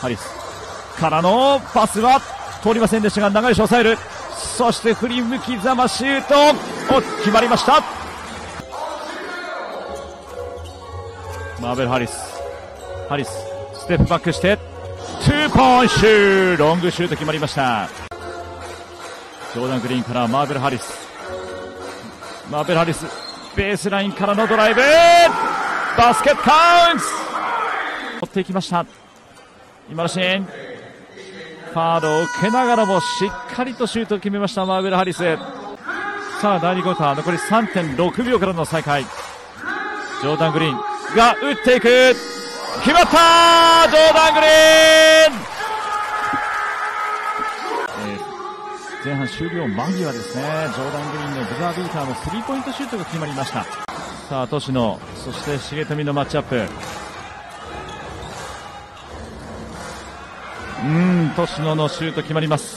ハリスからのパスは通りませんでしたが、長い吉を抑える。そして振り向きざまシュート、決まりました。マーベル・ハリスステップバックして2ポイントシュート、ロングシュート決まりました。ジョーダン・グリーンからマーベル・ハリスベースラインからのドライブ、バスケットカウント、持っていきました。今のシーン、ファウルを受けながらもしっかりとシュートを決めましたマーベル・ハリス。さあ第2クォーター残り 3.6 秒からの再開。ジョーダン・グリーンが打っていく、決まった、ジョーダン・グリーン、前半終了間際ですね。ジョーダン・グリーンのブザービーターのスリーポイントシュートが決まりました。さあトシノ、そして重富のマッチアップ。トシノのシュート決まります。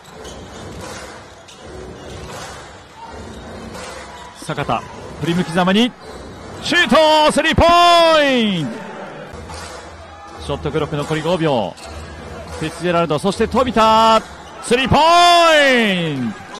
坂田振り向きざまにシュート、スリーポイント。ショットクロック残り5秒。フィッツジェラルド、そして飛田、スリーポイント。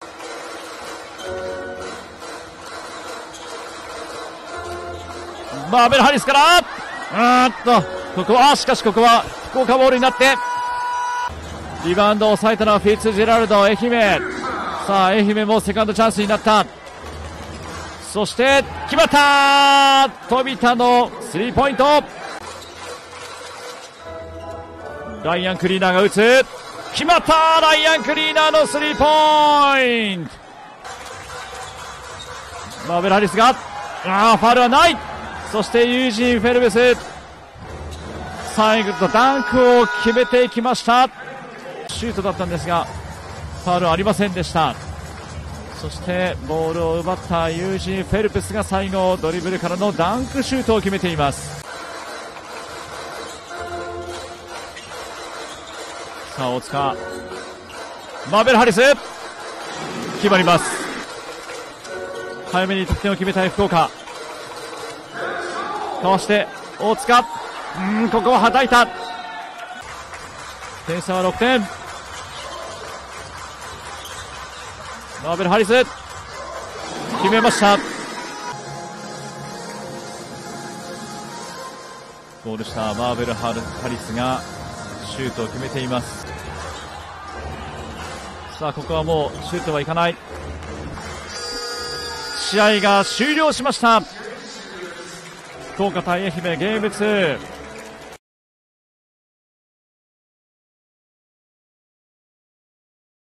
マーベル・ハリスからここはしかしここは福岡ボールになって、リバウンドを抑えたのはフィッツジェラルド、愛媛。さあ愛媛もセカンドチャンスになった。そして決まった、飛田のスリーポイント。ライアン・クリーナーが打つ、決まった、ライアン・クリーナーのスリーポイント。マーベル・ハリスがファウルはない。そしてユージン・フェルベス、最後のダンクを決めていきました。シュートだったんですがファウルはありませんでした。そしてボールを奪ったユージン・フェルプスが最後ドリブルからのダンクシュートを決めています。さあ大塚、マーベル・ハリス決まります。早めに得点を決めたい福岡。かわして大塚、ここははたいた。点差は6点。マーベル・ハリス決めました。ゴールしたマーベル・ハリスがシュートを決めています。さあここはもうシュートはいかない。試合が終了しました。福岡対愛媛ゲーム2。